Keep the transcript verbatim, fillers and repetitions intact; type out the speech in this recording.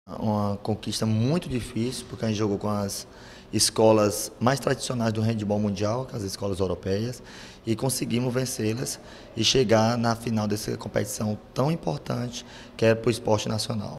Uma conquista muito difícil, porque a gente jogou com as escolas mais tradicionais do handebol mundial, que as escolas europeias, e conseguimos vencê-las e chegar na final dessa competição tão importante que é para o esporte nacional.